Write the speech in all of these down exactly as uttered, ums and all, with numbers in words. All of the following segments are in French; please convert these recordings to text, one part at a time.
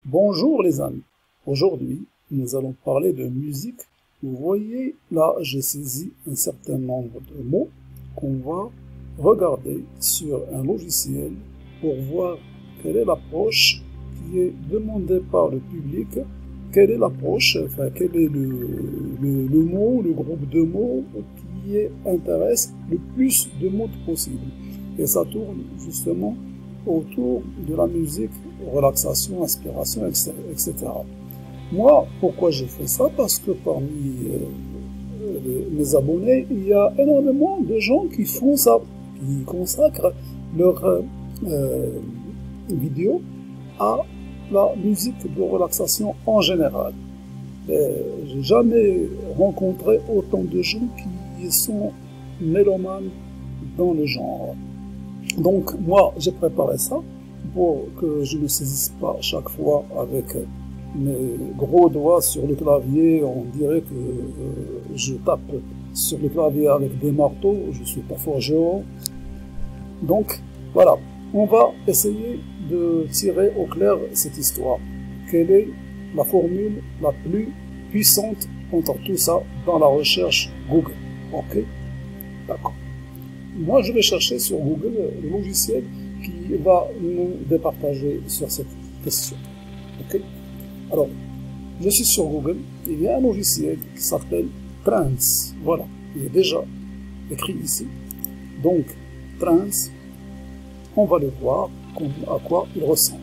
Bonjour les amis, aujourd'hui nous allons parler de musique. Vous voyez là j'ai saisi un certain nombre de mots qu'on va regarder sur un logiciel pour voir quelle est l'approche qui est demandée par le public, quelle est l'approche, enfin quel est le, le, le mot, le groupe de mots qui intéresse le plus de mots possible. Et ça tourne justement autour de la musique, relaxation, inspiration, et cetera. Moi, pourquoi j'ai fait ça? Parce que parmi euh, mes abonnés, il y a énormément de gens qui font ça, qui consacrent leurs euh, vidéos à la musique de relaxation en général. J'ai jamais rencontré autant de gens qui sont mélomanes dans le genre. Donc moi j'ai préparé ça pour que je ne saisisse pas chaque fois avec mes gros doigts sur le clavier. On dirait que euh, je tape sur le clavier avec des marteaux, je suis pas forgeron. Donc voilà, on va essayer de tirer au clair cette histoire. Quelle est la formule la plus puissante contre tout ça dans la recherche Google? Ok, d'accord. Moi, je vais chercher sur Google le logiciel qui va nous départager sur cette question. Ok. Alors, je suis sur Google. Il y a un logiciel qui s'appelle Trance. Voilà, il est déjà écrit ici. Donc, Trance, on va le voir à quoi il ressemble.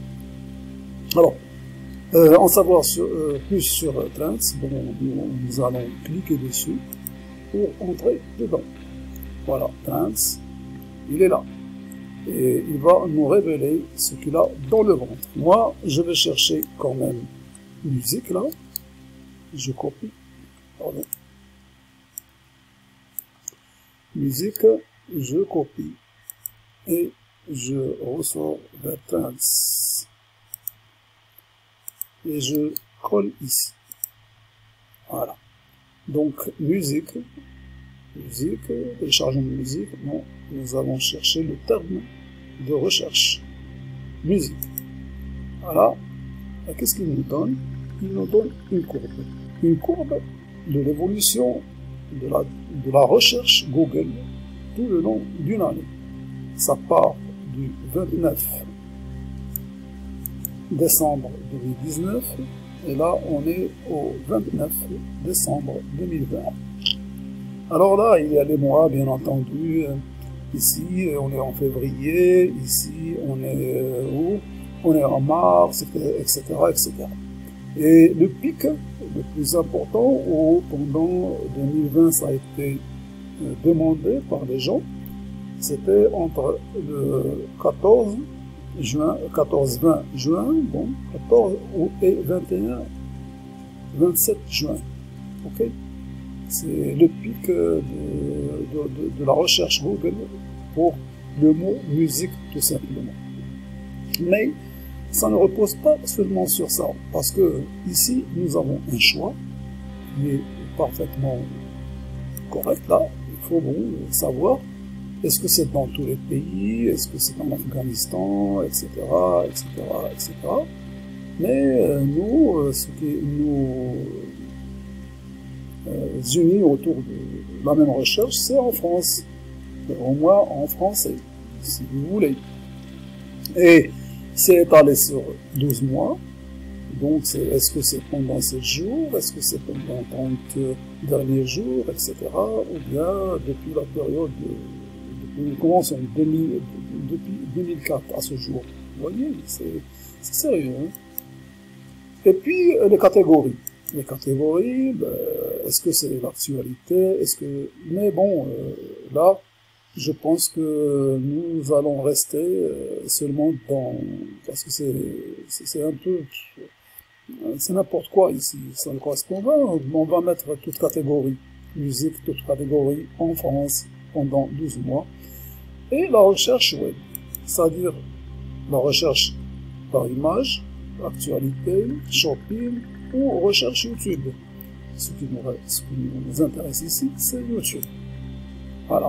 Alors, euh, en savoir sur, euh, plus sur Trance, bon, nous allons cliquer dessus pour entrer dedans. Voilà, Trance, il est là. Et il va nous révéler ce qu'il a dans le ventre. Moi, je vais chercher quand même musique là. Je copie. Pardon. Musique, je copie. Et je ressors vers Trance. Et je colle ici. Voilà. Donc, musique. Musique, téléchargement de musique, non, nous allons chercher le terme de recherche. Musique. Voilà. Et qu'est-ce qu'il nous donne? Il nous donne une courbe. Une courbe de l'évolution de la, de la recherche Google tout le long d'une année. Ça part du vingt-neuf décembre deux mille dix-neuf et là on est au vingt-neuf décembre deux mille vingt. Alors là, il y a les mois, bien entendu. Ici, on est en février. Ici, on est euh, où? On est en mars, et cetera, et cetera. Et le pic le plus important, où pendant deux mille vingt, ça a été euh, demandé par les gens, c'était entre le quatorze juin, quatorze vingt juin, bon, quatorze et vingt et un, vingt-sept juin. Ok? C'est le pic de, de, de, de la recherche Google pour le mot musique, tout simplement. Mais ça ne repose pas seulement sur ça, parce que ici, nous avons un choix qui est parfaitement correct là. Il faut bon savoir, est-ce que c'est dans tous les pays, est-ce que c'est en Afghanistan, et cetera, et cetera, et cetera. Mais nous, ce qui nous Euh, unis autour de la même recherche, c'est en France. Au moins en français, si vous voulez. Et c'est étalé sur douze mois. Donc, est-ce que c'est pendant sept jours, est-ce que c'est pendant trente derniers jours, et cetera. Ou bien depuis la période, de, depuis, nous commençons depuis deux mille quatre à ce jour. Vous voyez, c'est sérieux. Hein? Et puis, les catégories. Les catégories, ben, est-ce que c'est l'actualité? Est-ce que, mais bon, euh, là, je pense que nous allons rester euh, seulement dans, parce que c'est, c'est un peu, c'est n'importe quoi ici. Ça ne correspond pas. On va mettre toute catégorie musique, toute catégorie en France pendant douze mois, et la recherche web, c'est-à-dire la recherche par image, actualité, shopping, ou recherche YouTube. Ce qui nous, ce qui nous intéresse ici, c'est YouTube. Voilà.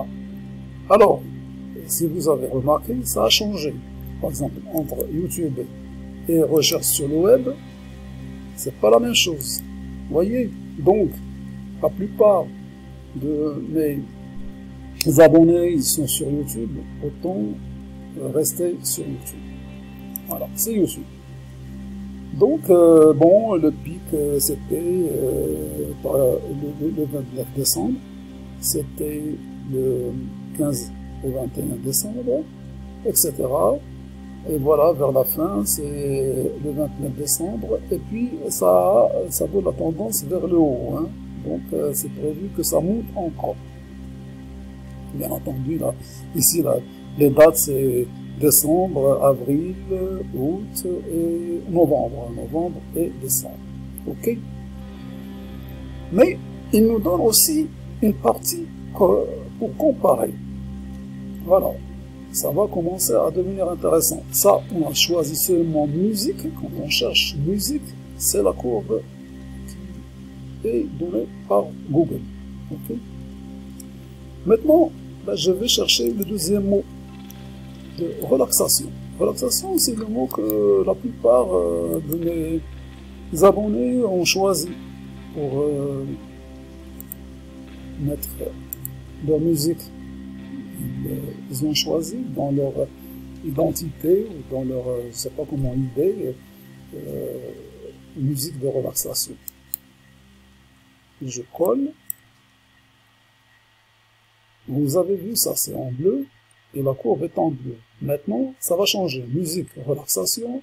Alors, si vous avez remarqué, ça a changé. Par exemple, entre YouTube et recherche sur le web, c'est pas la même chose. Vous voyez? Donc, la plupart de mes abonnés, ils sont sur YouTube, autant rester sur YouTube. Voilà, c'est YouTube. Donc, euh, bon, le pic, euh, c'était euh, le, le vingt-neuf décembre, c'était le quinze au vingt et un décembre, et cetera. Et voilà, vers la fin, c'est le vingt-neuf décembre, et puis ça, ça vaut la tendance vers le haut, hein. Donc euh, c'est prévu que ça monte encore. Bien entendu, là, ici, là, les dates, c'est décembre, avril, août et novembre. Novembre et décembre. OK? Mais il nous donne aussi une partie pour comparer. Voilà. Ça va commencer à devenir intéressant. Ça, on a choisi seulement musique. Quand on cherche musique, c'est la courbe qui est donnée par Google. OK? Maintenant, ben, je vais chercher le deuxième mot de relaxation. Relaxation, c'est le mot que la plupart euh, de mes abonnés ont choisi pour euh, mettre leur musique. Ils, ils ont choisi dans leur identité ou dans leur, je ne sais pas comment, idée, euh, musique de relaxation. Je colle. Vous avez vu ça, c'est en bleu. Et la courbe est en bleu. Maintenant, ça va changer. Musique, relaxation.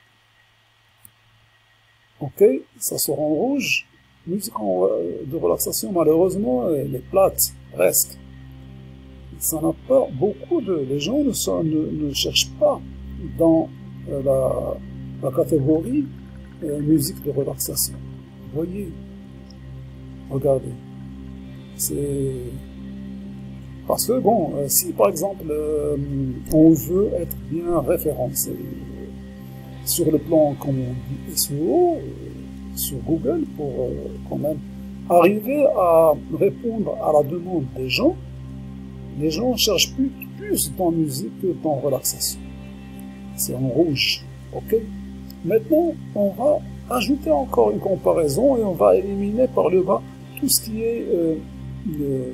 OK, ça sort en rouge. Musique en, de relaxation, malheureusement, elle est plate, presque. Ça n'a pas beaucoup de... Les gens ne, sont, ne, ne cherchent pas dans euh, la, la catégorie euh, musique de relaxation. Vous voyez? Regardez. C'est... Parce que, bon, euh, si par exemple, euh, on veut être bien référencé sur le plan, comme on dit, S E O, euh, sur Google, pour euh, quand même arriver à répondre à la demande des gens, les gens cherchent plus, plus dans musique que dans relaxation. C'est en rouge, ok? Maintenant, on va ajouter encore une comparaison et on va éliminer par le bas tout ce qui est... Euh, euh,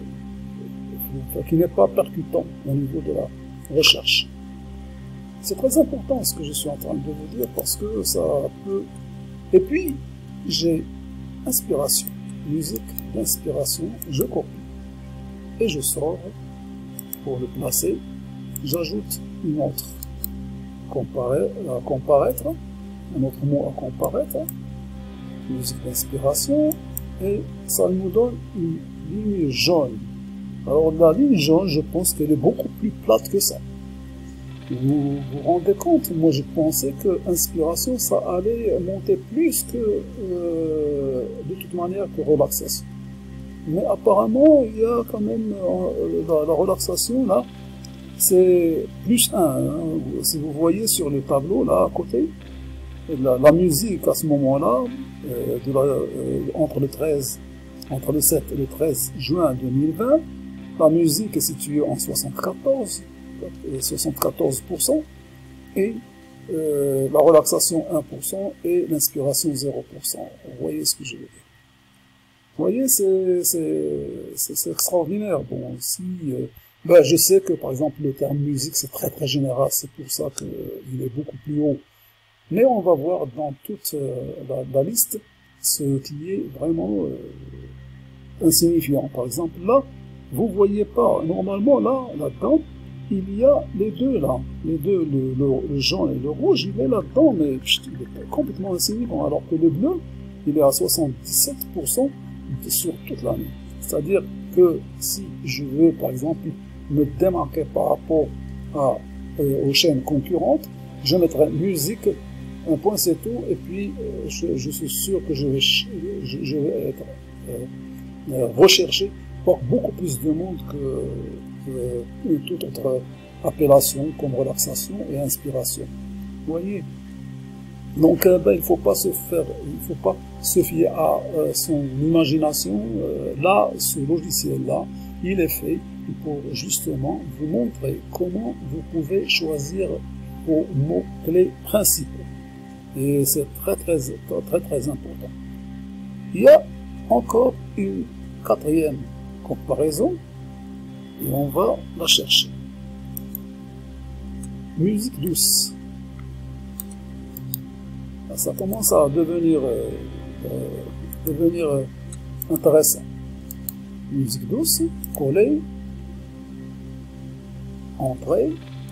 qui n'est pas percutant au niveau de la recherche. C'est très important ce que je suis en train de vous dire parce que ça peut... Et puis, j'ai inspiration, musique d'inspiration, je copie et je sors pour le placer. J'ajoute une autre Comparer, à comparaître, un autre mot à comparaître, musique d'inspiration, et ça nous donne une ligne jaune. Alors la ligne jaune, je pense qu'elle est beaucoup plus plate que ça. Vous vous rendez compte, moi je pensais que inspiration, ça allait monter plus que, euh, de toute manière, que relaxation. Mais apparemment, il y a quand même, euh, la, la relaxation, là, c'est plus un. Hein. Si vous voyez sur le tableau, là, à côté, la, la musique, à ce moment-là, euh, de la, euh, entre le treize, entre le sept et le treize juin deux mille vingt, la musique est située en soixante-quatorze, soixante-quatorze pour cent, et euh, la relaxation un pour cent et l'inspiration zéro pour cent. Vous voyez ce que je veux dire. Vous voyez, c'est extraordinaire. Bon, si, euh, ben, je sais que, par exemple, le terme musique, c'est très très général, c'est pour ça qu'il euh, est beaucoup plus haut. Mais on va voir dans toute euh, la, la liste ce qui est vraiment euh, insignifiant. Par exemple, là, vous voyez pas, normalement, là, là-dedans, il y a les deux, là, les deux, le, le, le jaune et le rouge, il est là-dedans, mais pst, il est complètement insignifiant, alors que le bleu, il est à soixante-dix-sept pour cent sur toute l'année. C'est-à-dire que si je veux, par exemple, me démarquer par rapport à, euh, aux chaînes concurrentes, je mettrai musique, un point c'est tout, et puis euh, je, je suis sûr que je vais, je, je vais être euh, euh, recherché par beaucoup plus de monde que, que, que toute autre appellation comme relaxation et inspiration. Vous voyez? Donc euh, ben, il ne faut pas se faire, il faut pas se fier à euh, son imagination. Euh, là, ce logiciel-là, il est fait pour justement vous montrer comment vous pouvez choisir vos mots-clés principaux. Et c'est très, très, très, très important. Il y a encore une quatrième comparaison, et on va la chercher. Musique douce. Ça commence à devenir, euh, euh, devenir euh, intéressant. Musique douce, coller, entrée,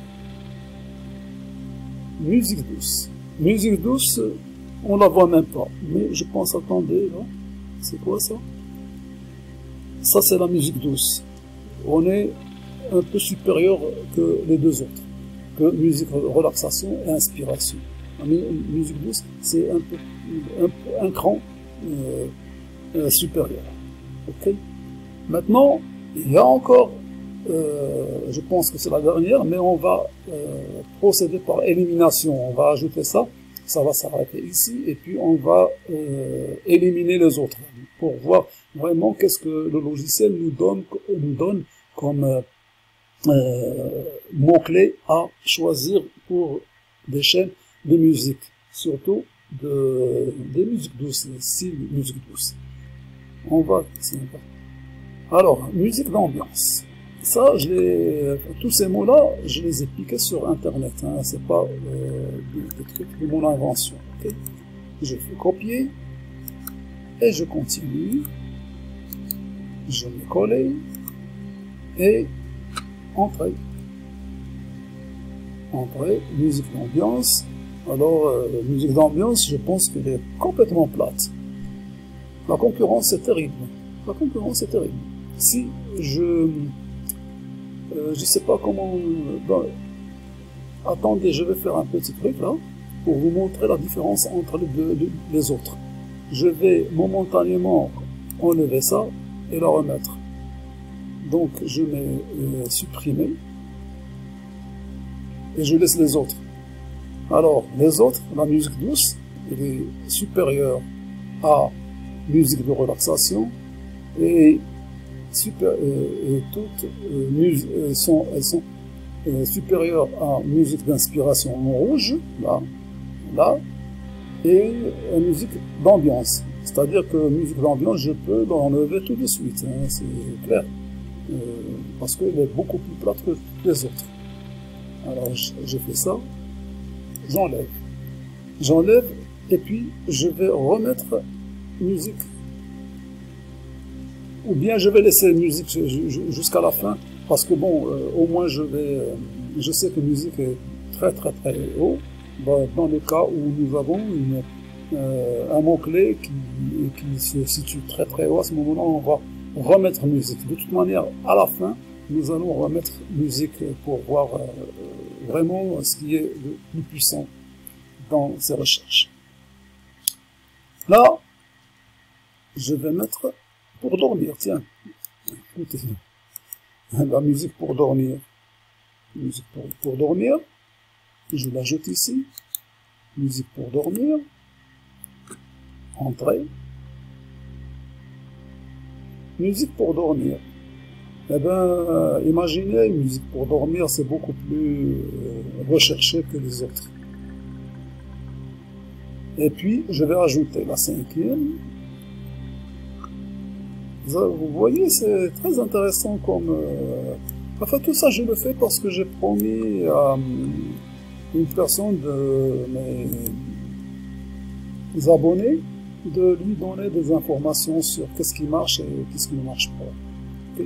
musique douce. Musique douce, on la voit même pas. Mais je pense, attendez, là, c'est quoi ça? Ça, c'est la musique douce. On est un peu supérieur que les deux autres. Que musique relaxation et inspiration. La musique douce, c'est un peu un, un cran euh, euh, supérieur. Ok. Maintenant, il y a encore, euh, je pense que c'est la dernière, mais on va euh, procéder par élimination. On va ajouter ça, ça va s'arrêter ici, et puis on va euh, éliminer les autres pour voir vraiment qu'est-ce que le logiciel nous donne, nous donne comme euh, euh, mots-clés à choisir pour des chaînes de musique, surtout de, des musiques douces, si musique douce. On va, alors, musique d'ambiance. Ça, je les, tous ces mots-là, je les ai piqués sur Internet. Hein, c'est pas euh, des, des trucs de mon invention. Okay. Je fais copier et je continue. Je mets coller et entrer. Entrer, musique d'ambiance. Alors, euh, musique d'ambiance, je pense qu'elle est complètement plate. La concurrence est terrible. La concurrence est terrible. Si je... Euh, je sais pas comment... Ben, attendez, je vais faire un petit truc là, pour vous montrer la différence entre les deux, les autres. Je vais momentanément enlever ça et la remettre. Donc, je mets euh, supprimer. Et je laisse les autres. Alors, les autres, la musique douce, elle est supérieure à musique de relaxation et, super, euh, et toutes euh, euh, sont, elles sont euh, supérieures à musique d'inspiration en rouge, là, là, et à musique d'ambiance. C'est-à-dire que musique d'ambiance, je peux l'enlever tout de suite, hein, c'est clair, euh, parce qu'elle est beaucoup plus plate que les autres. Alors, je fais ça. J'enlève. J'enlève et puis je vais remettre musique. Ou bien je vais laisser musique jusqu'à la fin parce que bon, euh, au moins je vais, euh, je sais que musique est très très très haut. Bah, dans le cas où nous avons une, euh, un mot-clé qui, qui se situe très très haut, à ce moment-là on va remettre musique. De toute manière, à la fin, nous allons remettre musique pour voir euh, vraiment ce qui est le plus puissant dans ces recherches. Là, je vais mettre pour dormir, tiens, écoutez, la musique pour dormir, musique pour, pour dormir, je l'ajoute ici, musique pour dormir, entrée, musique pour dormir. Eh bien, imaginez, musique pour dormir, c'est beaucoup plus euh, recherché que les autres. Et puis, je vais ajouter la cinquième. Vous voyez, c'est très intéressant comme... Euh... Enfin, tout ça, je le fais parce que j'ai promis à une personne de mes abonnés de lui donner des informations sur qu'est-ce qui marche et qu'est-ce qui ne marche pas. Okay.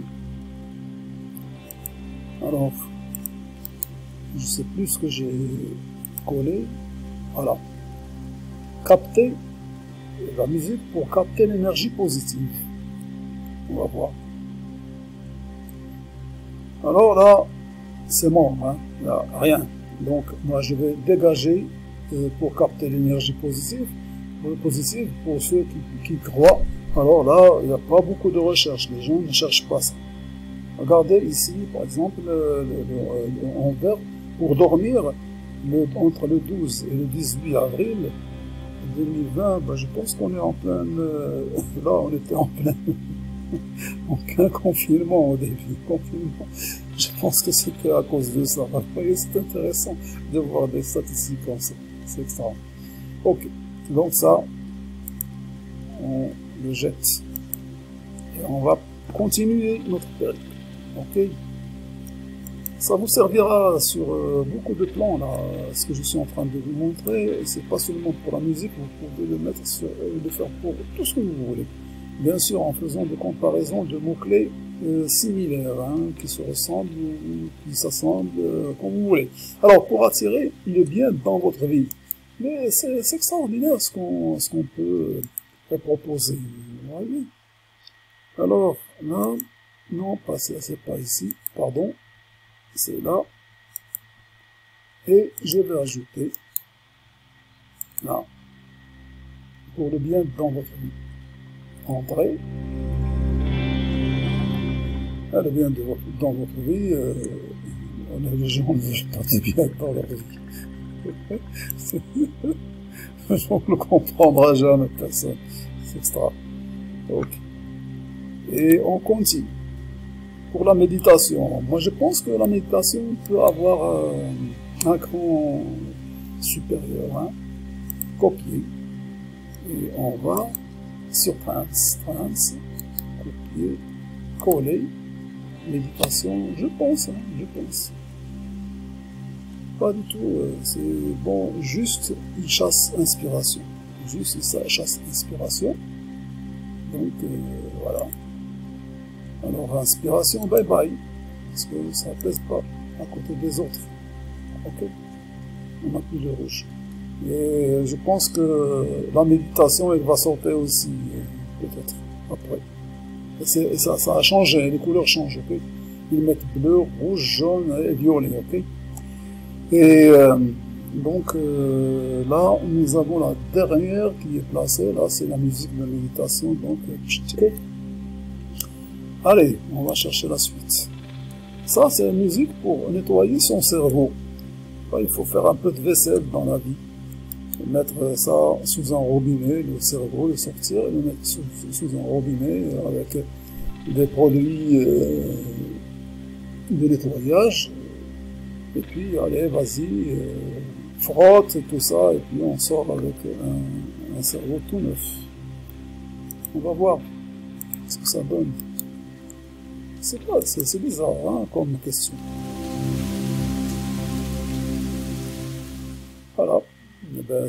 Alors, je sais plus ce que j'ai collé. Voilà. Capter la musique pour capter l'énergie positive. On va voir. Alors là, c'est mort, hein. Il n'y a rien. Donc, moi, je vais dégager euh, pour capter l'énergie positive. Positive pour ceux qui, qui croient. Alors là, il n'y a pas beaucoup de recherche. Les gens ne cherchent pas ça. Regardez ici, par exemple, le, le, le, en vert, pour dormir, le, entre le douze et le dix-huit avril deux mille vingt, ben, je pense qu'on est en plein... Euh, là, on était en plein... en plein confinement au début. Confinement. Je pense que c'était à cause de ça. Vous voyez, c'est intéressant de voir des statistiques comme ça. C'est extraordinaire. Ok, donc ça, on le jette. Et on va continuer notre périple. Ok, ça vous servira sur euh, beaucoup de plans, là, ce que je suis en train de vous montrer. C'est pas seulement pour la musique, vous pouvez le mettre sur, euh, le faire pour tout ce que vous voulez. Bien sûr, en faisant des comparaisons de mots-clés euh, similaires, hein, qui se ressemblent ou qui s'assemblent, euh, comme vous voulez. Alors, pour attirer le bien dans votre vie. Mais c'est extraordinaire ce qu'on ce qu'on peut euh, proposer. Vous voyez? Alors, là, non, pas c'est pas ici, pardon. C'est là, et je vais ajouter là, pour le bien dans votre vie. Entrez, ah, le bien de votre, dans votre vie, euh, on a les gens ne veulent pas du bien dans leur vie. On ne le comprendra jamais, personne. C'est extra. Ok. Et on continue. Pour la méditation, moi je pense que la méditation peut avoir euh, un cran supérieur, hein. Copier, et on va sur Trance, Trance, copier, coller, méditation, je pense, hein, je pense. Pas du tout, euh, c'est bon, juste il chasse inspiration, juste ça chasse inspiration, donc euh, voilà. Alors, inspiration, bye bye, parce que ça ne pèse pas à côté des autres. Ok, on n'a plus de rouge. Et je pense que la méditation, elle va sortir aussi, peut-être, après. Et, et ça, ça a changé, les couleurs changent, ok. Ils mettent bleu, rouge, jaune et violet, ok. Et euh, donc, euh, là, nous avons la dernière qui est placée, là, c'est la musique de méditation, donc, ok. Allez, on va chercher la suite. Ça, c'est une musique pour nettoyer son cerveau. Là, il faut faire un peu de vaisselle dans la vie. Mettre ça sous un robinet, le cerveau, le sortir, et le mettre sous, sous un robinet avec des produits euh, de nettoyage. Et puis, allez, vas-y, euh, frotte et tout ça, et puis on sort avec un, un cerveau tout neuf. On va voir ce que ça donne. C'est pas, c'est bizarre, hein, comme question. Voilà. Eh ben,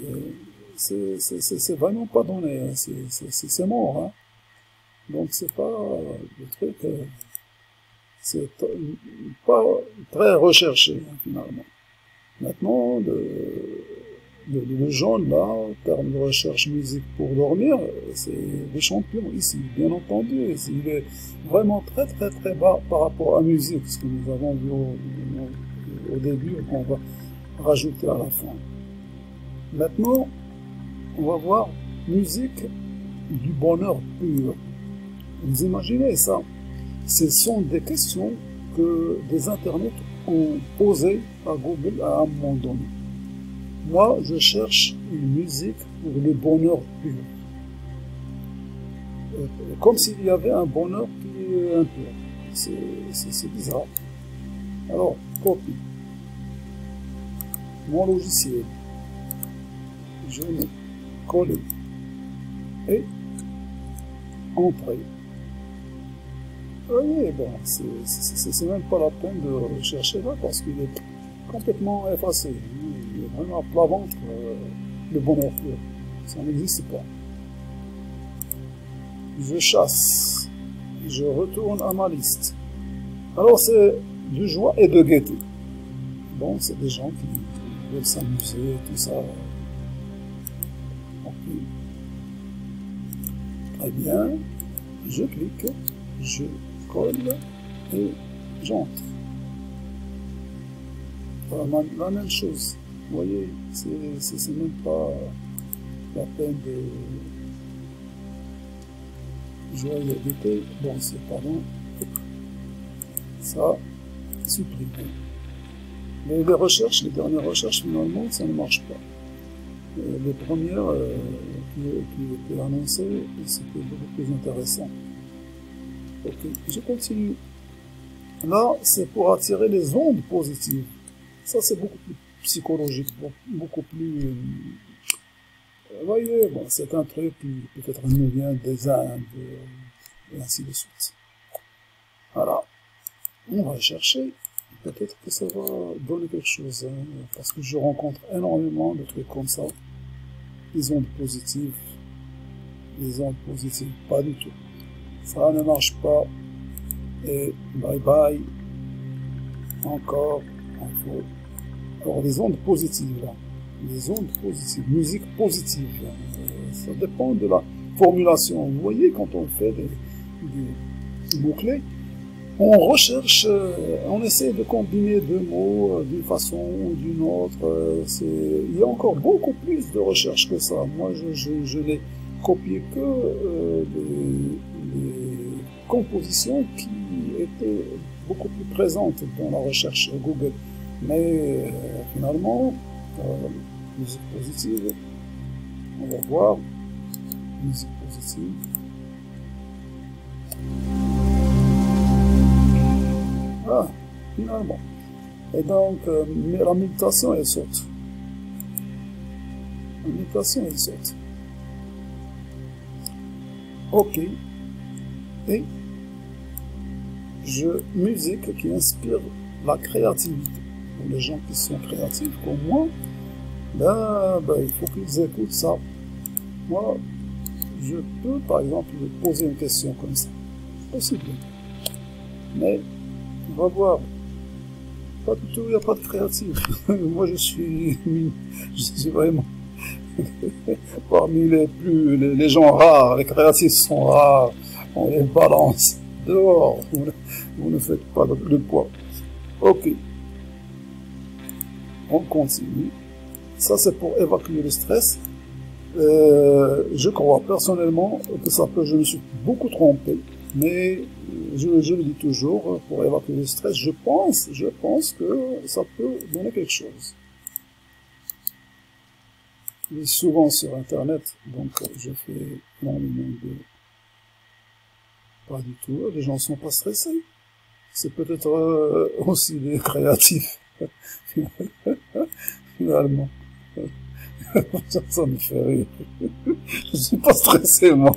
c'est vraiment pas donné, hein. C'est mort, hein. Donc c'est pas le truc, euh, c'est pas très recherché, hein, finalement. Maintenant, le, le, le jaune, là, en termes de recherche musique pour dormir, c'est le champion ici, bien entendu. Il est vraiment très très très bas par rapport à la musique, ce que nous avons vu au, au début, qu'on va rajouter à la fin. Maintenant, on va voir musique du bonheur pur. Vous imaginez ça? Ce sont des questions que des internautes ont posées à Google à un moment donné. Moi, je cherche une musique pour le bonheur pur. Comme s'il y avait un bonheur qui est impur. C'est bizarre. Alors, copie. Mon logiciel. Je mets coller. Et entrer. Oui, bon, c'est même pas la peine de rechercher là parce qu'il est complètement effacé. Il est vraiment à plat ventre, euh, le bonheur pur. Ça n'existe pas. Je chasse. Je retourne à ma liste. Alors c'est de joie et de gaieté. Bon, c'est des gens qui veulent s'amuser, tout ça. Okay. Très bien. Je clique. Je colle et j'entre. La, la même chose. Vous voyez, c'est même pas la peine de joie et gaieté. Bon, c'est pas bon. Ça, supprimer. Mais les recherches, les dernières recherches, finalement, ça ne marche pas. Euh, les premières euh, qui, qui étaient annoncées, c'était beaucoup plus intéressant. Ok, je continue. Là, c'est pour attirer les ondes positives. Ça, c'est beaucoup plus psychologique, beaucoup plus Vous voyez, bon, c'est un truc qui peut-être nous vient des Indes, et ainsi de suite. Voilà. On va chercher. Peut-être que ça va donner quelque chose, hein, parce que je rencontre énormément de trucs comme ça. Les ondes positives. Les ondes positives, pas du tout. Ça ne marche pas. Et bye bye. Encore un faux. Alors, les ondes positives, là. Les ondes positives, musique positive. Euh, ça dépend de la formulation. Vous voyez, quand on fait des, des mots-clés, on recherche, euh, on essaie de combiner deux mots euh, d'une façon ou d'une autre. Euh, il y a encore beaucoup plus de recherche que ça. Moi, je, je, je n'ai copié que euh, les, les compositions qui étaient beaucoup plus présentes dans la recherche Google. Mais euh, finalement, euh, musique positive, on va voir, musique positive. Ah, finalement. Et donc, euh, la méditation, elle saute. La méditation, elle saute. Ok. Et je, musique qui inspire la créativité. Pour les gens qui sont créatifs comme moi, ben, ben il faut qu'ils écoutent ça. Moi, je peux, par exemple, poser une question comme ça. C'est possible. Mais, on va voir. Pas du tout, il n'y a pas de créatif. Moi, je suis, je suis vraiment parmi les plus, les, les gens rares. Les créatifs sont rares. On les balance dehors. Vous ne, vous ne faites pas de poids. Ok. On continue. Ça, c'est pour évacuer le stress. Euh, je crois personnellement que ça peut, je me suis beaucoup trompé, mais je, je le dis toujours, pour évacuer le stress, je pense, je pense que ça peut donner quelque chose. Je lis souvent sur Internet, donc je fais énormément de... Pas du tout, les gens ne sont pas stressés. C'est peut-être euh, aussi des créatifs. Finalement. ça, ça me fait rire. Je suis pas stressé, moi.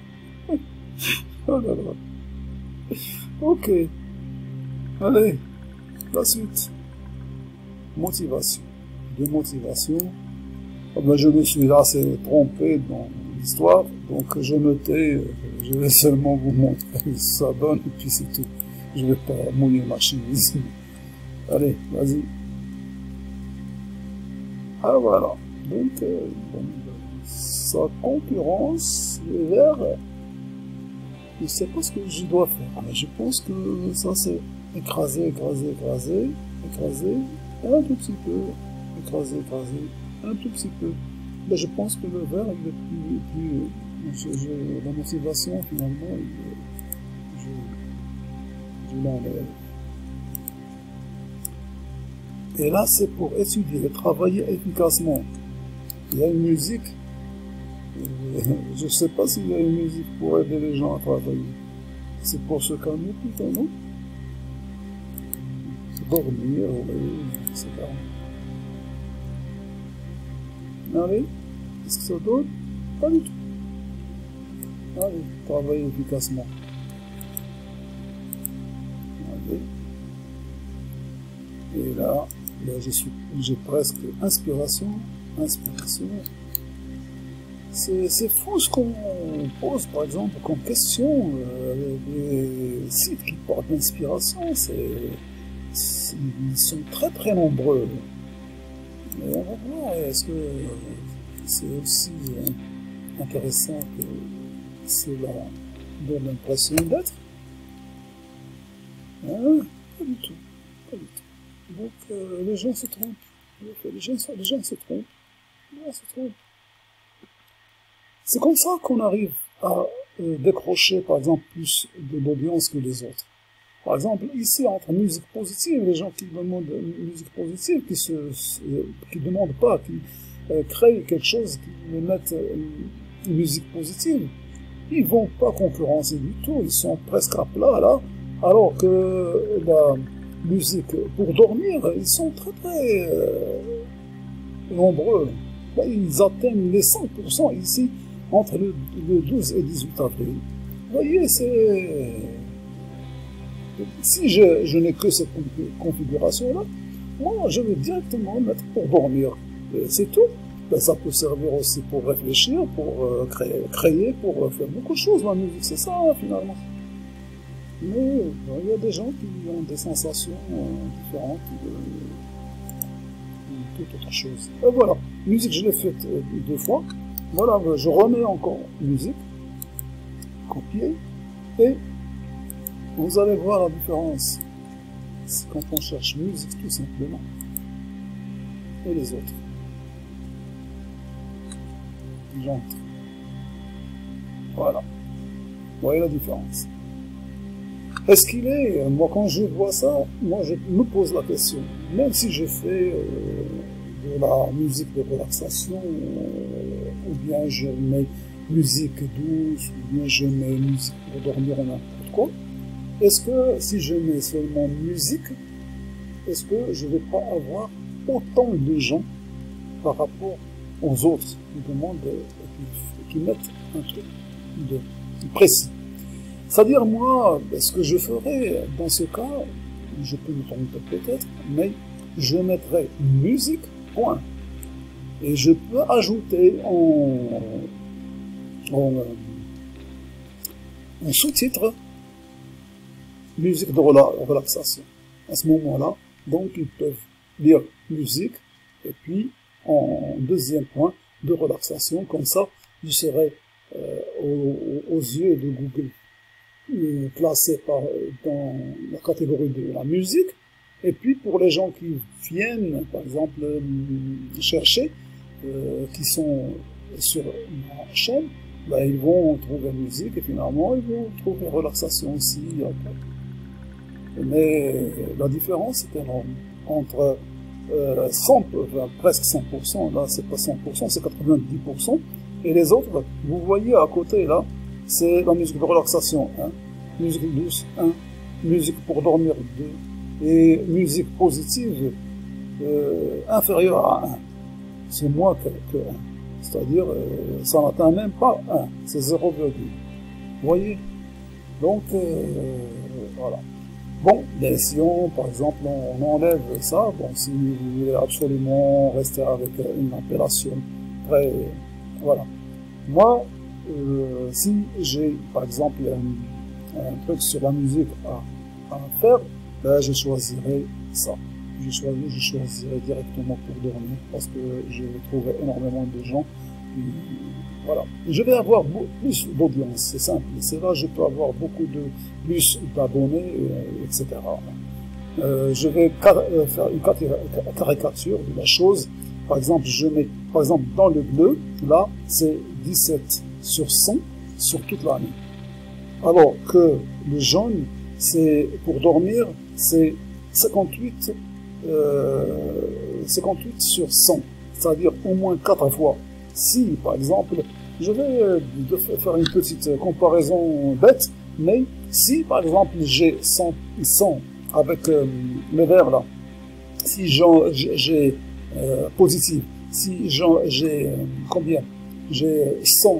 Oh là là. Ok. Allez, la suite. Motivation. De motivation. Oh ben, je me suis assez trompé dans l'histoire, donc je me tais, je vais seulement vous montrer ce que ça donne, et puis c'est tout. Je vais pas mouiller ma chemise. Allez, vas-y. Ah voilà. Donc, euh, bon, sa concurrence, le verre, je ne sais pas ce que je dois faire, mais je pense que ça c'est écraser, écraser, écraser, écraser, un tout petit peu, écraser, écraser, un tout petit peu. Mais je pense que le verre, il est plus, plus je, je, la motivation finalement, il, je, je l'enlève. Et là, c'est pour étudier et travailler efficacement. Il y a une musique. Je ne sais pas s'il y a une musique pour aider les gens à travailler. C'est pour se calmer plutôt, non? Dormir, oui, et cetera. Allez, est-ce que ça donne? Pas du tout. Allez, travailler efficacement. Allez. Et là, là je suis, j'ai presque inspiration, inspiration. C'est fou ce qu'on pose, par exemple, comme question, euh, les sites qui portent l'inspiration, c'est, ils sont très très nombreux. Mais on va voir, est-ce que c'est aussi intéressant que cela donne l'impression d'être? Hein? Pas du tout, pas du tout. Donc euh, les gens se trompent, les gens, les gens se trompent, les gens se trompent. C'est comme ça qu'on arrive à euh, décrocher, par exemple, plus de l'audience que les autres. Par exemple, ici, entre musique positive, les gens qui demandent musique positive, qui se, qui demandent pas, qui euh, créent quelque chose, qui mettent euh, une musique positive, ils vont pas concurrencer du tout, ils sont presque à plat, là, alors que la musique pour dormir, ils sont très très euh, nombreux. ben, ils atteignent les cent pour cent ici, entre le, le douze et dix-huit avril. Vous voyez, c'est... Si je, je n'ai que cette configuration-là, moi, je vais directement mettre pour dormir. C'est tout. Ben, ça peut servir aussi pour réfléchir, pour euh, créer, créer, pour euh, faire beaucoup de choses. La musique, c'est ça, hein, finalement. Mais euh, il y a des gens qui ont des sensations euh, différentes de, de toute autre chose. Et voilà, musique, je l'ai faite euh, deux fois. Voilà, je remets encore musique, copier, et vous allez voir la différence. C'est quand on cherche musique tout simplement. Et les autres. J'entre. Voilà. Vous voyez la différence. Est-ce qu'il est, moi quand je vois ça, moi je me pose la question, même si je fais euh, de la musique de relaxation, euh, ou bien je mets musique douce, ou bien je mets musique pour dormir ou n'importe quoi, est-ce que si je mets seulement musique, est-ce que je ne vais pas avoir autant de gens par rapport aux autres qui demandent, qui, qui mettent un truc de, de précis? C'est-à-dire, moi, ce que je ferais dans ce cas, je peux me tromper peut-être, mais je mettrais musique, point. Et je peux ajouter en, en, en sous-titre musique de rela relaxation. À ce moment-là, donc ils peuvent lire musique, et puis en deuxième point de relaxation, comme ça, je serai euh, aux, aux yeux de Google placé par, dans la catégorie de la musique, et puis pour les gens qui viennent, par exemple, chercher, euh, qui sont sur ma chaîne, ben, ils vont trouver musique, et finalement, ils vont trouver relaxation aussi. Mais la différence est énorme. Entre euh, cent, enfin, presque cent pour cent, là, c'est pas cent pour cent, c'est quatre-vingt-dix pour cent, et les autres, vous voyez à côté, là, c'est la musique de relaxation un, musique douce un, musique pour dormir deux, et musique positive euh, inférieure à un. C'est moins que, que un. C'est-à-dire, euh, ça n'atteint même pas un, c'est zéro virgule. Vous voyez? Donc, euh, voilà. Bon, bien si on, par exemple, on, on enlève ça, bon, si vous voulez absolument rester avec une appellation très, voilà. Moi, Euh, si j'ai par exemple un, un truc sur la musique à, à faire, ben, je choisirai ça. Je, choisis, je choisirai directement pour dormir parce que je vais trouver énormément de gens. Et, voilà. Et je vais avoir plus d'audience, c'est simple. C'est là je peux avoir beaucoup de plus d'abonnés, et cetera. Euh, je vais car faire une caricature de la chose. Par exemple, je mets, par exemple, dans le bleu, là, c'est dix-sept sur cent sur toute l'année. Alors que le jaune, c'est pour dormir, c'est cinquante-huit, euh, cinquante-huit sur cent, c'est-à-dire au moins quatre fois. Si, par exemple, je vais euh, faire une petite comparaison bête, mais si, par exemple, j'ai cent, cent avec euh, mes verres là, si j'ai euh, positif, si j'ai euh, combien, j'ai cent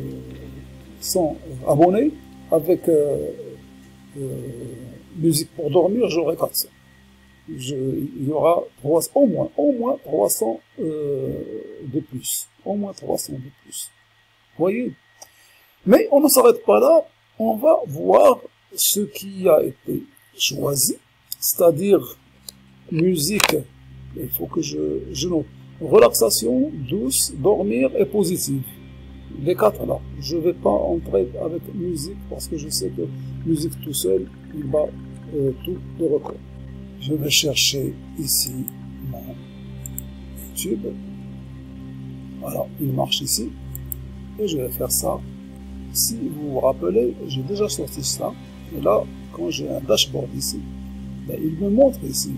cent abonnés, avec euh, euh, musique pour dormir, j'aurai quatre cents. Je, il y aura trois, au moins, au moins trois cents euh, de plus. Au moins trois cents de plus. Vous voyez? Mais on ne s'arrête pas là, on va voir ce qui a été choisi, c'est-à-dire musique, il faut que je, je note, relaxation, douce, dormir et positive. Les quatre là, je ne vais pas entrer avec musique parce que je sais que musique tout seul, il bat euh, tout le record. Je vais chercher ici mon YouTube. Voilà, il marche ici. Et je vais faire ça. Si vous vous rappelez, j'ai déjà sorti ça. Et là, quand j'ai un dashboard ici, ben, il me montre ici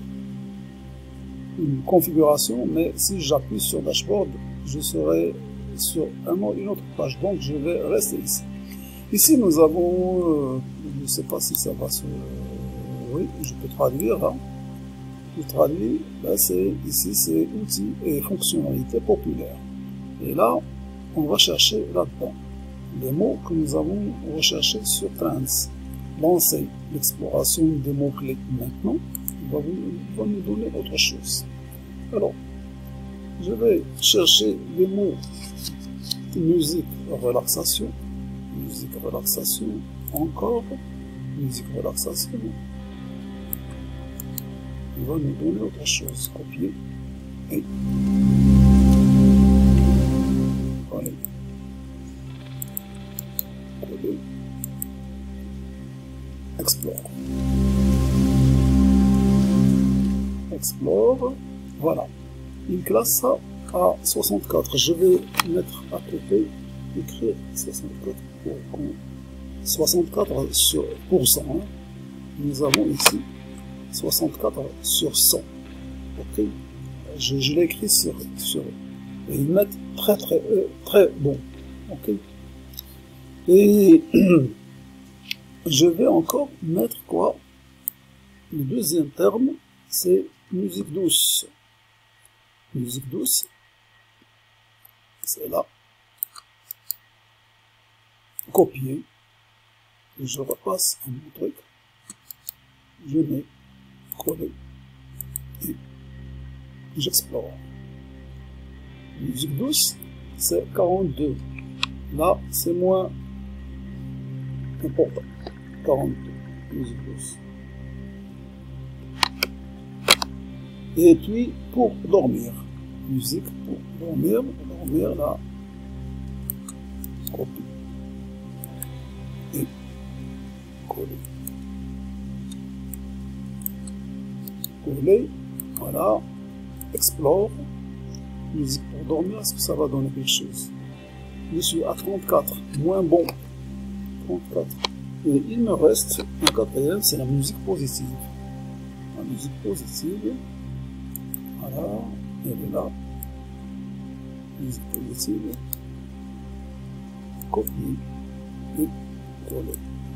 une configuration, mais si j'appuie sur dashboard, je serai sur un, une autre page, donc je vais rester ici. Ici nous avons, euh, je ne sais pas si ça va se, euh, oui, je peux traduire là. je traduis, là c'est, ici c'est outils et fonctionnalités populaires. Et là, on va chercher là-dedans les mots que nous avons recherchés sur Trends. Lancer l'exploration des mots-clés maintenant, il va, vous, il va nous donner autre chose. Alors, je vais chercher les mots musique, relaxation, musique, relaxation, encore, musique, relaxation. Il va nous donner autre chose. Copier et coller. Coller. Explore. Explore. Voilà. Il classe ça à soixante-quatre. Je vais mettre à côté, écrire soixante-quatre pour soixante-quatre sur pour cent. Hein. Nous avons ici soixante-quatre sur cent. Ok. Je, je l'ai écrit sur sur. Et ils mettent très très euh, très bon. Ok. Et je vais encore mettre quoi? Le deuxième terme, c'est musique douce. Musique douce, c'est là. Copier. Et je repasse à mon truc. Je mets coller. Et j'explore. Musique douce, c'est quarante-deux. Là, c'est moins important. quarante-deux. Musique douce. Et puis, pour dormir. Musique pour dormir. Dormir, là. Copie. Et coller. Coller. Voilà. Explore. Musique pour dormir. Est-ce que ça va donner quelque chose? Je suis à trente-quatre. Moins bon. trente-quatre. Et il me reste un quatrième, c'est la musique positive. La musique positive. Voilà, elle est là. Musique positive. Copier et coller.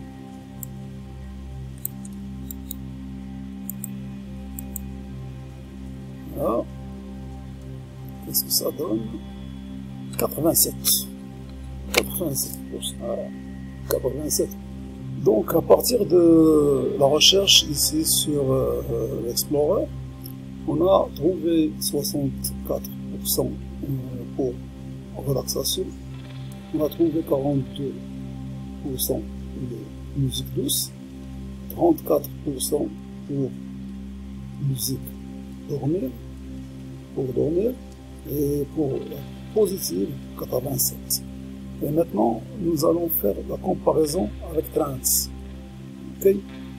Voilà. Qu'est-ce que ça donne? quatre-vingt-sept. quatre-vingt-sept pour cent. Voilà. quatre-vingt-sept. Donc, à partir de la recherche ici sur euh, l'Explorer, on a trouvé soixante-quatre pour cent pour relaxation, on a trouvé quarante-deux pour cent de musique douce, trente-quatre pour cent pour musique dormir, pour dormir, et pour la positive, quatre-vingt-sept. Et maintenant, nous allons faire la comparaison avec Trends. Ok?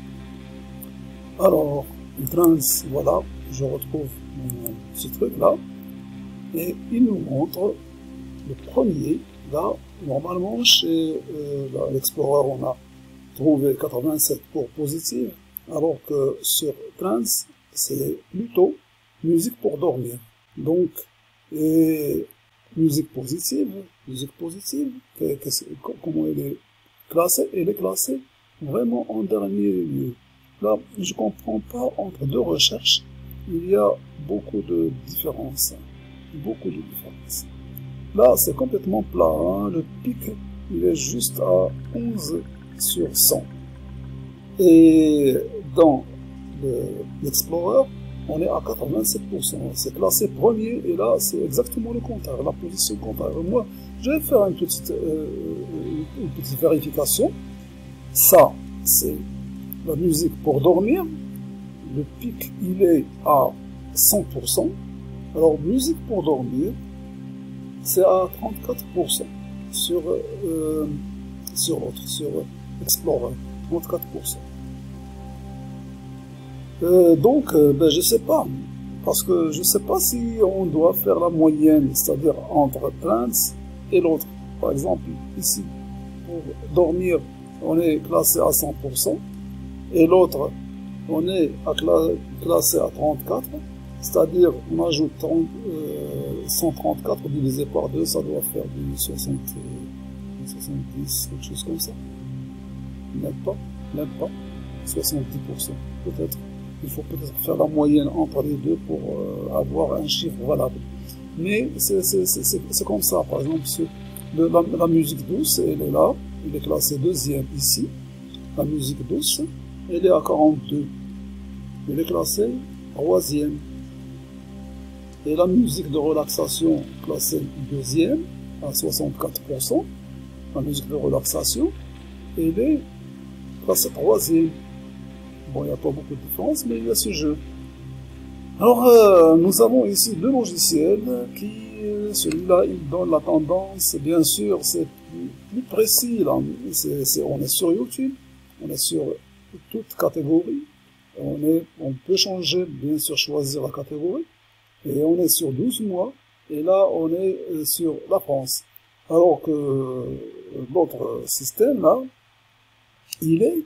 Alors, Trends, voilà. Je retrouve mon petit truc là, et il nous montre le premier. Là, normalement, chez euh, l'Explorer, on a trouvé quatre-vingt-sept pour positive, alors que sur Trends, c'est plutôt musique pour dormir. Donc, et musique positive, musique positive, que, que, comment elle est classée? Elle est classée vraiment en dernier lieu. Là, je ne comprends pas entre deux recherches. Il y a beaucoup de différences. Beaucoup de différences. Là, c'est complètement plat. Hein. Le pic, il est juste à onze sur cent. Et dans l'Explorer, on est à quatre-vingt-sept pour cent. C'est classé premier, et là, c'est exactement le contraire, la position contraire. Moi, je vais faire une petite, euh, une petite vérification. Ça, c'est la musique pour dormir. Le pic, il est à cent pour cent. Alors, musique pour dormir, c'est à trente-quatre pour cent sur, euh, sur l'autre, sur Explorer, trente-quatre pour cent. Euh, donc, euh, ben, je sais pas, parce que je sais pas si on doit faire la moyenne, c'est-à-dire entre Trends et l'autre. Par exemple, ici, pour dormir, on est classé à cent pour cent, et l'autre, on est à cla classé à trente-quatre, c'est-à-dire on ajoute trente, euh, cent trente-quatre divisé par deux, ça doit faire du soixante, soixante-dix, quelque chose comme ça. Même pas, même pas, soixante-dix pour cent peut-être. Il faut peut-être faire la moyenne entre les deux pour euh, avoir un chiffre valable. Mais c'est comme ça. Par exemple, ce, le, la, la musique douce, elle est là. Elle est classée deuxième ici. La musique douce, elle est à quarante-deux. Elle est classée troisième. Et la musique de relaxation, classée deuxième, à soixante-quatre pour cent. La musique de relaxation, elle est classée troisième. Bon, il n'y a pas beaucoup de différence, mais il y a ce jeu. Alors, euh, nous avons ici deux logiciels qui, celui-là, il donne la tendance. Bien sûr, c'est plus, plus précis, là. C'est, c'est, on est sur YouTube, on est sur toute catégorie. On, est, on peut changer, bien sûr, choisir la catégorie. Et on est sur douze mois. Et là, on est sur la France. Alors que l'autre système, là, il est...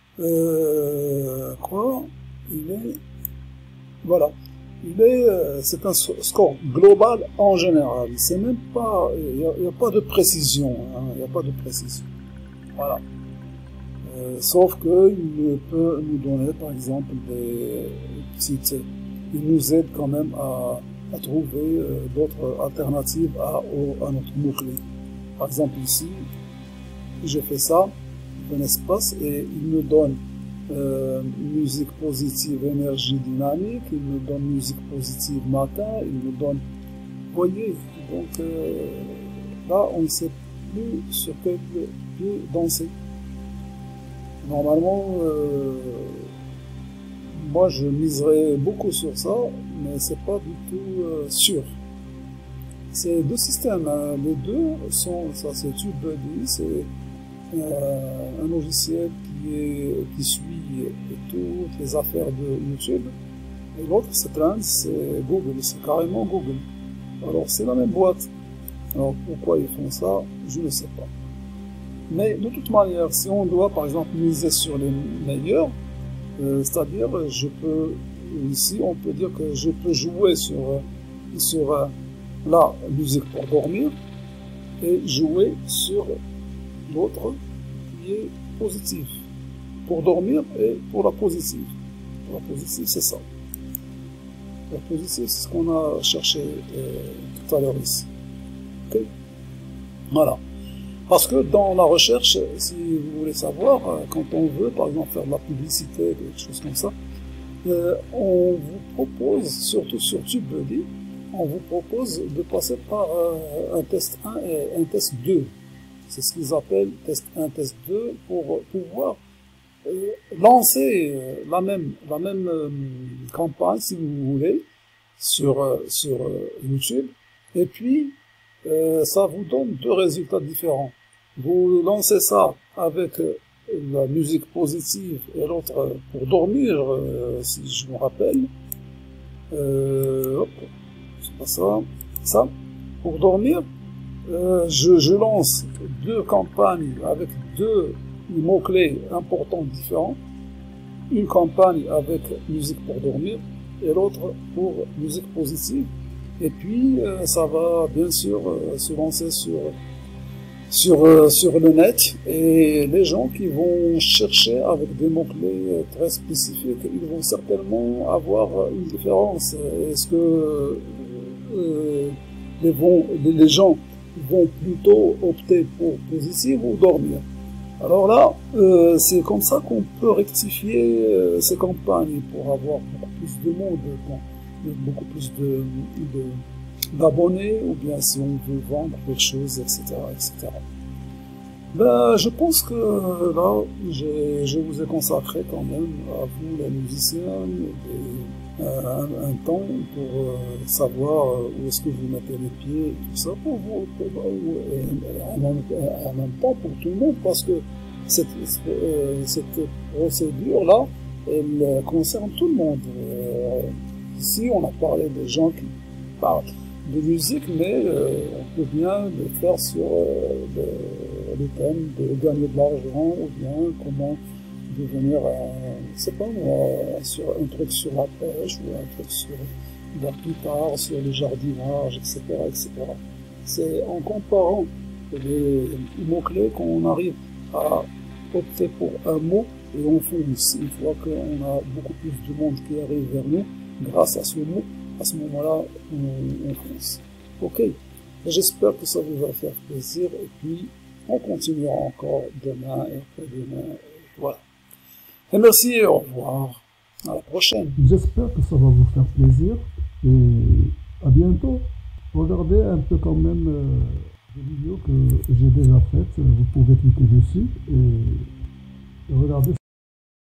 Euh, quoi Il est... Voilà. Il est... C'est un score global en général. C'est même pas... Il n'y a, a pas de précision. Hein, il n'y a pas de précision. Voilà. Euh, sauf qu'il peut nous donner, par exemple, des petites... Il nous aide quand même à... à trouver euh, d'autres alternatives à, au, à notre mot-clé. Par exemple ici, je fais ça, un espace, et il me donne euh, musique positive, énergie dynamique, il me donne musique positive matin, il me donne... Vous voyez, donc euh, là, on ne sait plus sur quel pied danser. Normalement, euh, moi je miserais beaucoup sur ça, mais c'est pas du tout euh, sûr. C'est deux systèmes, hein. Les deux sont, ça c'est TubeBuddy, c'est euh, un logiciel qui, est, qui suit toutes les affaires de YouTube, et l'autre c'est Trends, c'est Google, c'est carrément Google. Alors c'est la même boîte. Alors pourquoi ils font ça, je ne sais pas. Mais de toute manière, si on doit par exemple miser sur les meilleurs, euh, c'est-à-dire je peux, ici on peut dire que je peux jouer sur, sur euh, la musique pour dormir et jouer sur l'autre qui est positif. Pour dormir et pour la positive. Pour la positive, c'est ça. La positive, c'est ce qu'on a cherché euh, tout à l'heure ici. Okay. Voilà. Parce que dans la recherche, si vous voulez savoir, quand on veut, par exemple, faire de la publicité, quelque chose comme ça, euh, on vous propose, surtout sur TubeBuddy, on vous propose de passer par euh, un test un et un test deux. C'est ce qu'ils appellent test un, test deux, pour pouvoir euh, lancer euh, la même, la même euh, campagne, si vous voulez, sur, euh, sur euh, YouTube, et puis euh, ça vous donne deux résultats différents. Vous lancez ça avec euh, la musique positive et l'autre euh, pour dormir, euh, si je me rappelle. Euh, hop, c'est pas ça. Ça, pour dormir, euh, je, je lance deux campagnes avec deux mots-clés importants différents. Une campagne avec musique pour dormir et l'autre pour musique positive. Et puis, euh, ça va bien sûr euh, se lancer sur, sur, euh, sur le net. Et les gens qui vont chercher avec des mots-clés très spécifiques, ils vont certainement avoir une différence. Est-ce que euh, les, vont, les gens vont plutôt opter pour positive ou dormir? Alors là, euh, c'est comme ça qu'on peut rectifier euh, ces campagnes pour avoir beaucoup plus de monde, bon, beaucoup plus de, de, d'abonnés, ou bien si on veut vendre quelque chose, et cetera, et cetera. Ben, je pense que là, je vous ai consacré quand même à vous, les musiciens, des, euh, un, un temps pour euh, savoir où est-ce que vous mettez les pieds, et tout ça, pour vous, pour, et, et en, même, en même temps pour tout le monde, parce que cette, euh, cette procédure-là, elle concerne tout le monde. Euh, ici, on a parlé des gens qui parlent de musique, mais euh, on peut bien le faire sur euh, le, le thème de gagner de l'argent, ou bien comment devenir, euh, je sais pas moi, sur un truc sur la pêche, ou un truc sur la guitare, sur le jardinage, et cetera, et cetera. C'est en comparant les mots-clés qu'on arrive à opter pour un mot et on fonce. Une fois qu'on a beaucoup plus de monde qui arrive vers nous, grâce à ce mot, à ce moment-là, on, on fonce. Ok, j'espère que ça vous va faire plaisir, et puis on continuera encore demain et après-demain. Voilà. Et merci et au revoir. À la prochaine. J'espère que ça va vous faire plaisir et à bientôt. Regardez un peu quand même euh, des vidéos que j'ai déjà faites. Vous pouvez cliquer dessus et regarder.